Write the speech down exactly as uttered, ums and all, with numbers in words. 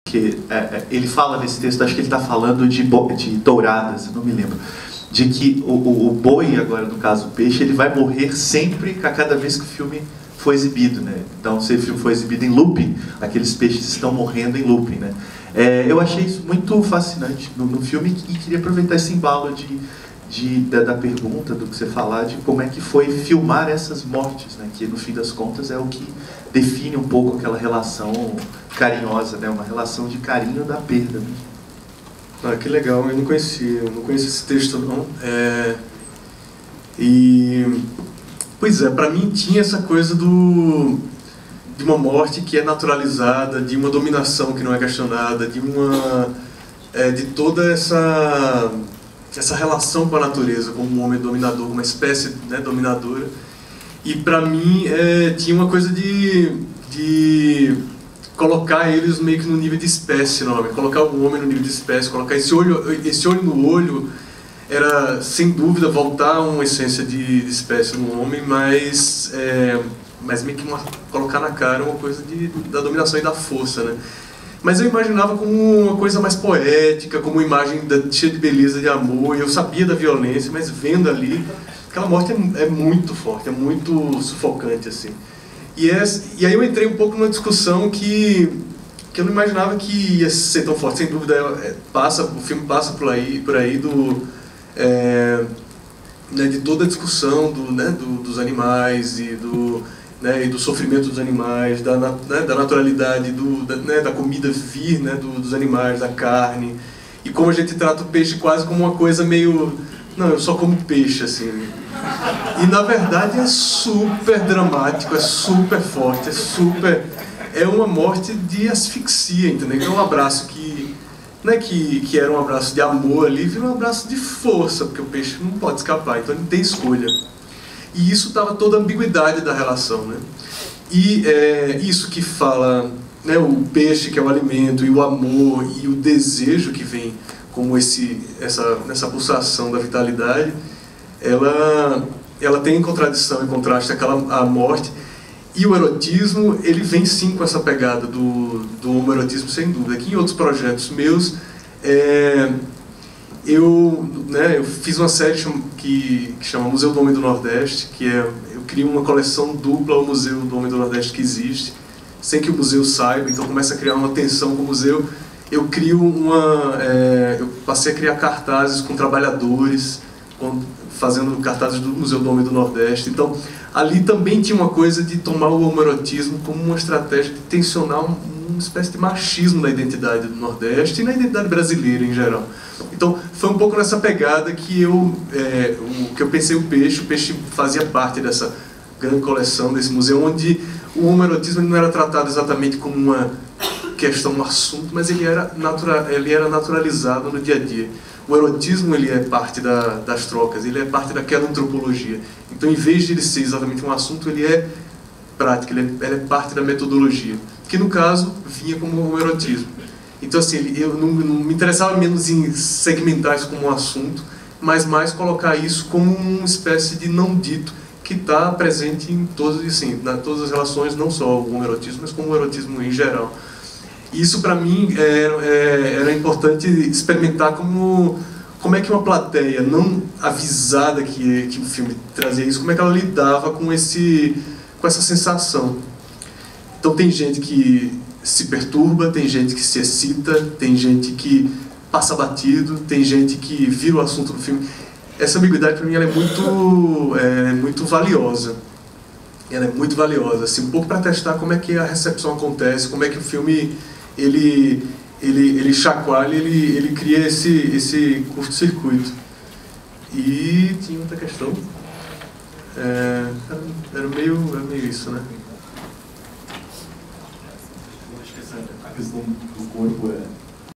que é, é, ele fala nesse texto, acho que ele está falando de, de douradas, não me lembro, de que o, o, o boi, agora no caso o peixe, ele vai morrer sempre a cada vez que o filme for exibido, né? Então, se o filme for exibido em looping, aqueles peixes estão morrendo em looping, né? É, eu achei isso muito fascinante no, no filme e queria aproveitar esse embalo de, de, da, da pergunta, do que você falar, de como é que foi filmar essas mortes, né? Que no fim das contas é o que define um pouco aquela relação carinhosa, né? Uma relação de carinho da perda, né? Ah, que legal, eu não conhecia, eu não conhecia esse texto não. É... E... Pois é, para mim tinha essa coisa do... de uma morte que é naturalizada, de uma dominação que não é questionada, de uma... É, de toda essa... essa relação com a natureza, como um homem dominador, uma espécie, né, dominadora. E para mim é, tinha uma coisa de... de colocar eles meio que no nível de espécie, não, colocar o homem no nível de espécie, colocar esse olho, esse olho no olho, era sem dúvida voltar a uma essência de, de espécie no homem, mas, é, mas meio que uma, colocar na cara uma coisa de, da dominação e da força, né? Mas eu imaginava como uma coisa mais poética, como uma imagem da, cheia de beleza, de amor, e eu sabia da violência, mas vendo ali, aquela morte é, é muito forte, é muito sufocante, assim. E, é, e aí eu entrei um pouco numa discussão que, que eu não imaginava que ia ser tão forte. Sem dúvida, é, passa, o filme passa por aí, por aí do, é, né, de toda a discussão do, né, do, dos animais e do, né, e do sofrimento dos animais, da, né, da naturalidade, do, da, né, da comida vir, né, do, dos animais, da carne. E como a gente trata o peixe quase como uma coisa meio... Não, eu só como peixe, assim. E na verdade é super dramático, é super forte, é super... É uma morte de asfixia, entendeu? É um abraço que... Não é que, que era um abraço de amor ali, vira um abraço de força, porque o peixe não pode escapar, então ele tem escolha. E isso estava toda a ambiguidade da relação, né? E é, isso que fala, né, o peixe que é o alimento, e o amor, e o desejo que vem como esse, essa, essa pulsação da vitalidade, ela, ela tem em contradição, em contraste aquela, a morte. E o erotismo, ele vem sim com essa pegada do, do homoerotismo, sem dúvida. Aqui em outros projetos meus, é, eu, né, eu fiz uma série que, que chama Museu do Homem do Nordeste, que é, eu crio uma coleção dupla ao Museu do Homem do Nordeste que existe, sem que o museu saiba, então começa a criar uma tensão com o museu. Eu crio uma, é, eu passei a criar cartazes com trabalhadores, com, fazendo cartazes do Museu do Homem do Nordeste. Então, ali também tinha uma coisa de tomar o homoerotismo como uma estratégia de tensionar um, uma espécie de machismo na identidade do Nordeste e na identidade brasileira em geral. Então, foi um pouco nessa pegada que eu, é, o, que eu pensei o peixe. O peixe fazia parte dessa grande coleção, desse museu, onde o homoerotismo não era tratado exatamente como uma questão, um assunto, mas ele era, natura, ele era naturalizado no dia a dia. O erotismo, ele é parte da, das trocas, ele é parte daquela antropologia. Então, em vez de ele ser exatamente um assunto, ele é prática, ele é, ele é parte da metodologia, que no caso vinha como o erotismo. Então, assim, ele, eu não, não me interessava menos em segmentar isso como um assunto, mas mais colocar isso como uma espécie de não dito que está presente em todas, assim, na, todas as relações, não só o homoerotismo, mas como o erotismo em geral. Isso, para mim, é, é, era importante experimentar como, como é que uma plateia não avisada que, que o filme trazia isso, como é que ela lidava com, esse, com essa sensação. Então, tem gente que se perturba, tem gente que se excita, tem gente que passa batido, tem gente que vira o assunto do filme. Essa ambiguidade, para mim, ela é muito, é, muito valiosa. Ela é muito valiosa, assim, um pouco para testar como é que a recepção acontece, como é que o filme... ele, ele, ele chacoalha, ele, ele cria esse, esse curto-circuito. E tinha outra questão. É, era, era, meio, era meio isso, né? Acho que essa, a questão do corpo é